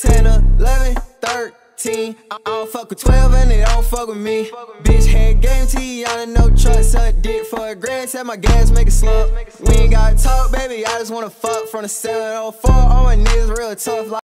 10, 11, 13. I don't fuck with 12 and they don't fuck with me. Bitch had game T on a no truck, suck dick for a grand, set my gas, make it slump. We ain't gotta talk, baby, I just wanna fuck from the 704. All my niggas real tough like